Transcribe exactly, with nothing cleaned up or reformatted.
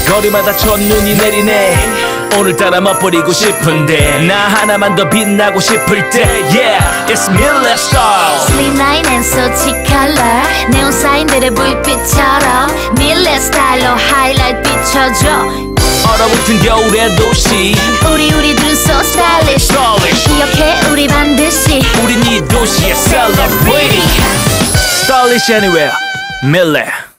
거리마다 첫눈이 내리네. 오늘따라 멋부리고 싶은데 나 하나만 더 빛나고 싶을 때 Yeah, it's Miller style. Slimline and 솔직 color 네온 사인들의 불빛처럼 Miller 스타일로 하이라이트 비춰줘. 얼어붙은 겨울의 도시 우리 우리들은 so stylish, Stylish. 기억해 우리 반드시 우린 이 도시의 celebrity. Stylish anywhere, Miller.